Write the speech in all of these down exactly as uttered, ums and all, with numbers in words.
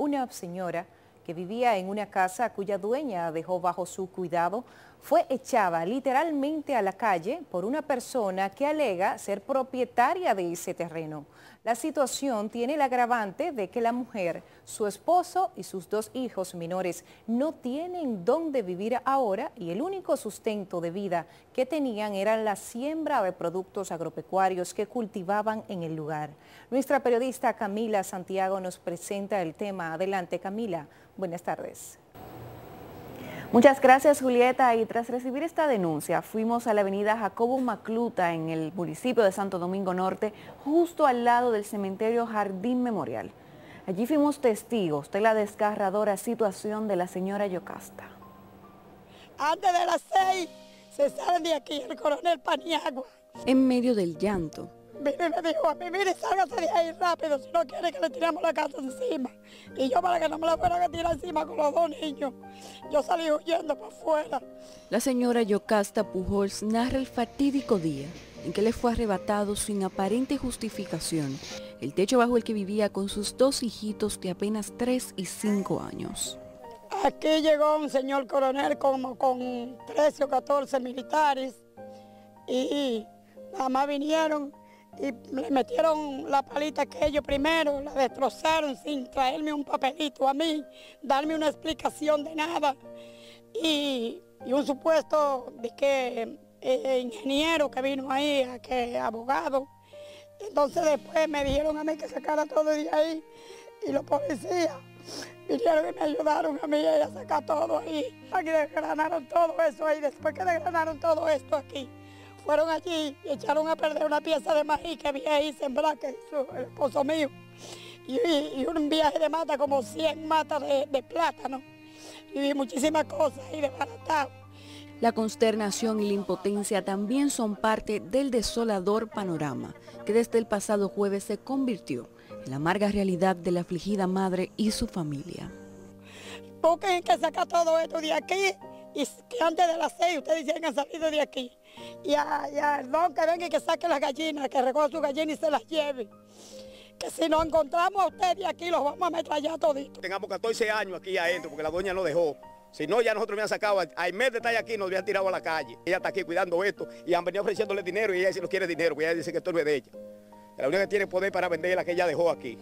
Una señora que vivía en una casa cuya dueña dejó bajo su cuidado fue echada literalmente a la calle por una persona que alega ser propietaria de ese terreno. La situación tiene el agravante de que la mujer, su esposo y sus dos hijos menores no tienen dónde vivir ahora y el único sustento de vida que tenían era la siembra de productos agropecuarios que cultivaban en el lugar. Nuestra periodista Camila Santiago nos presenta el tema. Adelante, Camila. Buenas tardes. Muchas gracias, Julieta. Y tras recibir esta denuncia, fuimos a la avenida Jacobo Macluta en el municipio de Santo Domingo Norte, justo al lado del cementerio Jardín Memorial. Allí fuimos testigos de la desgarradora situación de la señora Yocasta. Antes de las seis se salen de aquí el coronel Paniagua. En medio del llanto. Vino y me dijo a mí, mire, sálgase de ahí rápido, si no quiere que le tiremos la casa encima. Y yo, para que no me la fueran a tirar encima con los dos niños, yo salí huyendo para afuera. La señora Yocasta Pujols narra el fatídico día en que le fue arrebatado sin aparente justificación el techo bajo el que vivía con sus dos hijitos de apenas tres y cinco años. Aquí llegó un señor coronel como con trece o catorce militares y nada más vinieron y le metieron la palita que ellos primero, la destrozaron sin traerme un papelito a mí, darme una explicación de nada. Y, y un supuesto de que eh, ingeniero que vino ahí, a que abogado. Entonces después me dijeron a mí que sacara todo de ahí y los policías vinieron y me ayudaron a mí a sacar todo ahí. Aquí desgranaron todo eso ahí, después que desgranaron todo esto aquí. Fueron allí y echaron a perder una pieza de maíz que había ahí sembrada, que hizo el esposo mío. Y, y, y un viaje de mata, como cien matas de, de plátano. Y vi muchísimas cosas ahí desbaratadas. La consternación y la impotencia también son parte del desolador panorama que desde el pasado jueves se convirtió en la amarga realidad de la afligida madre y su familia. Busquen que sacar todo esto de aquí y que antes de las seis ustedes dicen que han salido de aquí. Y al don que venga y que saque las gallinas, que recoja sus gallinas y se las lleve. Que si nos encontramos a ustedes aquí, los vamos a ametrallar toditos. Tengamos catorce años aquí adentro porque la doña no dejó. Si no, ya nosotros me han sacado, al mes de estar aquí nos habían tirado a la calle. Ella está aquí cuidando esto y han venido ofreciéndole dinero y ella dice no quiere dinero, porque ella dice que esto no es de ella. La única que tiene poder para vender es la que ella dejó aquí.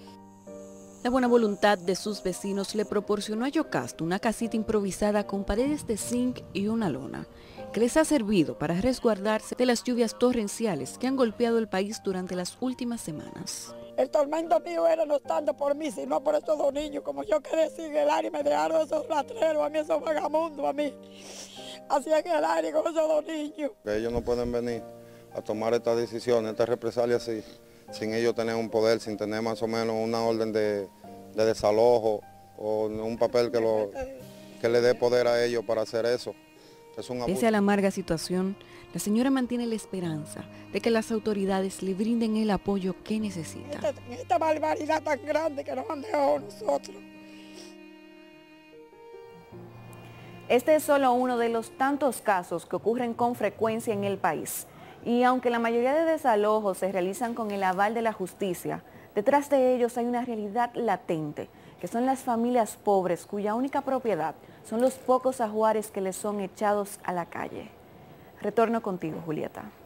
La buena voluntad de sus vecinos le proporcionó a Yocasta una casita improvisada con paredes de zinc y una lona, que les ha servido para resguardarse de las lluvias torrenciales que han golpeado el país durante las últimas semanas. El tormento mío era no tanto por mí, sino por estos dos niños. Como yo quedé sin el aire, me dejaron esos rastreros, a mí esos vagamundos, a mí. Hacían el aire con esos dos niños. Que ellos no pueden venir a tomar estas decisiones, estas represalias así, sin ellos tener un poder, sin tener más o menos una orden de, de desalojo o un papel que, lo, que le dé poder a ellos para hacer eso. Es un abuso. Pese a la amarga situación, la señora mantiene la esperanza de que las autoridades le brinden el apoyo que necesita. Esta, esta barbaridad tan grande que nos han dejado nosotros. Este es solo uno de los tantos casos que ocurren con frecuencia en el país. Y aunque la mayoría de desalojos se realizan con el aval de la justicia, detrás de ellos hay una realidad latente, que son las familias pobres cuya única propiedad son los pocos ajuares que les son echados a la calle. Retorno contigo, Julieta.